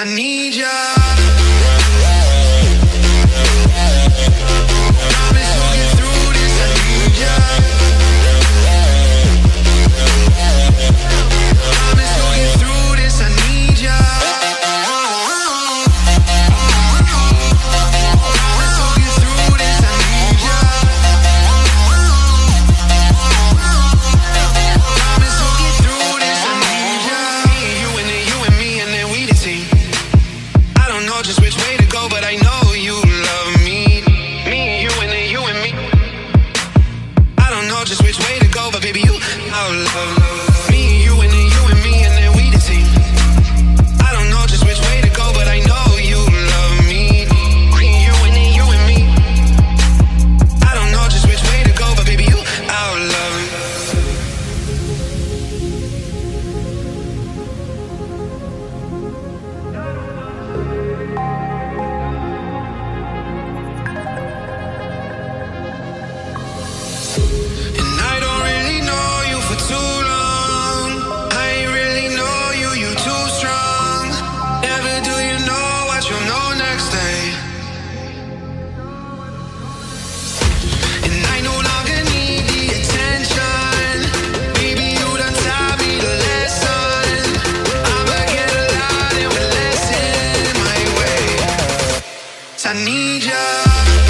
I need ya. Promise you'll get through this. I need ya. Promise you'll get through this. I need ya. Promise you'll get through this. I need ya. Promise you'll get through this. I need ya. You and me, and then we the team. I don't know just which way to go, but I know you love me. Me and you and then you and me. I don't know just which way to go, but baby, you love me. You and then you and me, and then we the team. I don't know just which way to go, but I know you love me. Me and you and then you and me. I don't know just which way to go, but baby, you love me. And I don't really know you for too long. I ain't really know you, you too strong. Never do you know what you'll know next day. And I no longer need the attention. Baby, you done taught me the lesson. I'ma get a lot and we're less in my way. 'Cause I need ya.